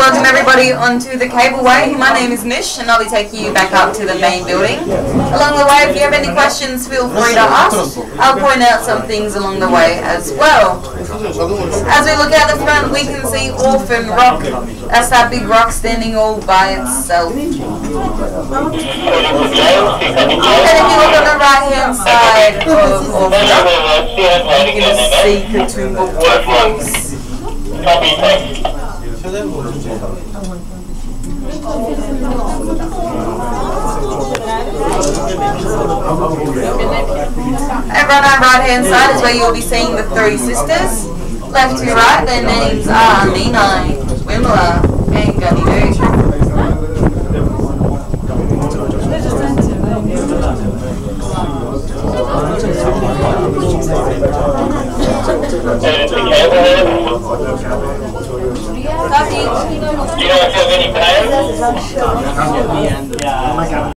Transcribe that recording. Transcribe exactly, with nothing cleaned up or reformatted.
welcome everybody onto the cableway. My name is Mish and I'll be taking you back up to the main building. Along the way, if you have any questions, feel free to ask. I'll point out some things along the way as well. As we look out the front, we can see Orphan Rock. That's that big rock standing all by itself. And if you look on the right hand side of Orphan Rock, you're going to see Katoomba Waterfalls. Over on our right hand side is where you'll be seeing the three sisters. Left to right, their names are Nina, Wimla, and Gunny Doo. Do you know if you have any players?